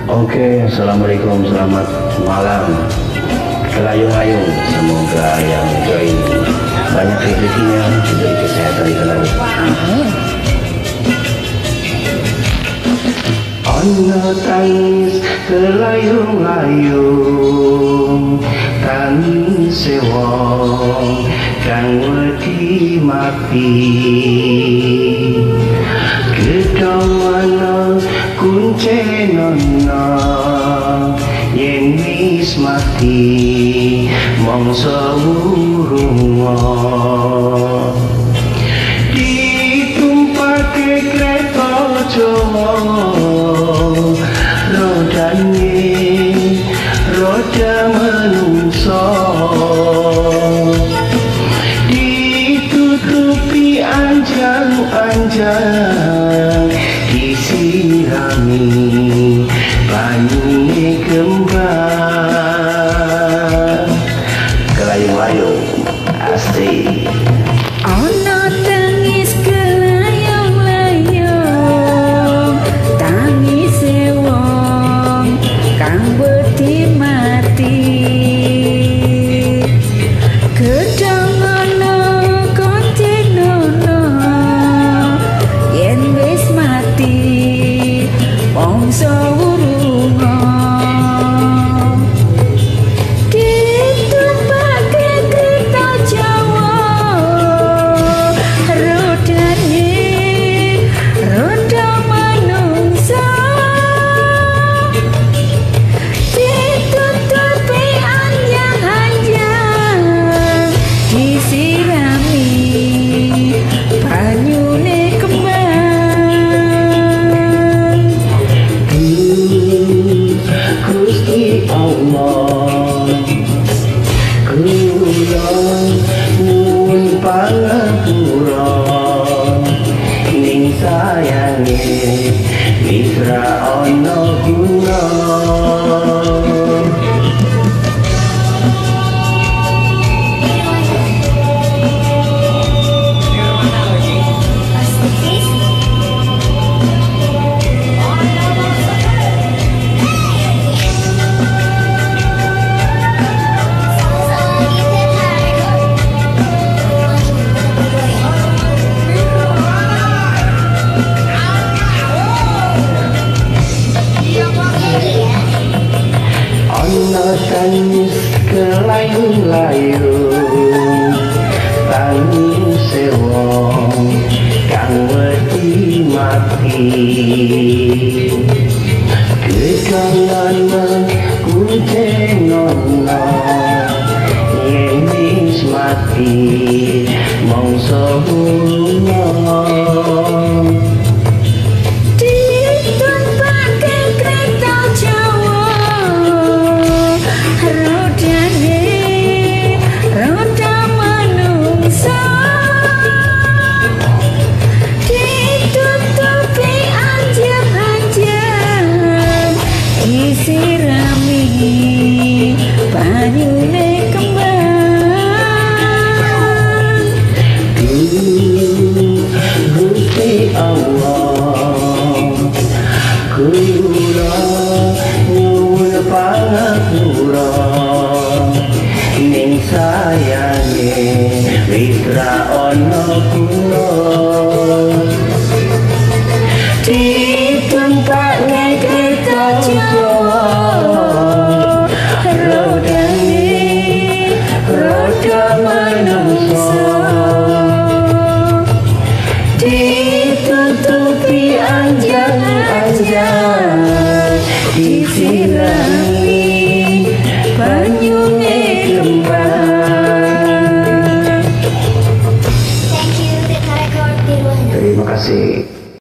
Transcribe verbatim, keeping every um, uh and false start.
Oke, assalamualaikum, selamat malam. Kelayung-layung, semoga yang join banyak rezekinya, diberi kesehatan selalu. Amin. Ono tangis kelayung-layung, tangis wong kang wedi mati. Kedawana kuncenono yen wis mati mangsa wurunga. Ditumpake kereta Jawa, rodane roda menungso, ditutupi anjang-anjang, disirami banyune kembang. Kelayung-layung asik. Ono tangis kelayung-layung, tangis wong kang wedi mati. Kedongono koncenono yen wis mati mangsa wurunga. Ditumpake kereta Jawa, rodane roda manungsa, ditutupi anjang-anjang, disirami banyune kembang. Gusti Allah, kula nyuwun pangapura ning sayange wis ra ana guna. Ono tangis kelayung-layung, tangis wong kang wedi mati. Kekangono kuncenono yen wis mati mangsa wurunga. Ditumpake kereta Jawa, rodane roda manungsa, ditutupi anjang-anjang, disirami banyune kembang. Gusti Allah, kula nyuwun pangapura ning sayange wis ra ana guna.